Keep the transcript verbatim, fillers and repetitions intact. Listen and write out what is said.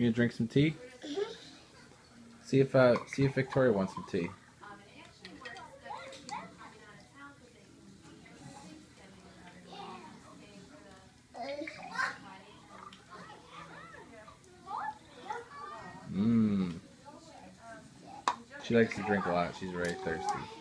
You gonna drink some tea? Mm-hmm. See if uh, see if Victoria wants some tea. Mmm. She likes to drink a lot. She's very thirsty.